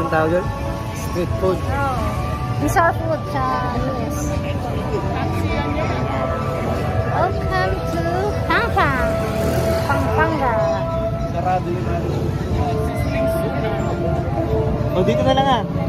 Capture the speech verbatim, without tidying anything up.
Anong tawag yun? Street food. Oh. Bizarre food sa U S. Welcome to Pampang. Pampanga. Sarado yun. O, dito na lang ah.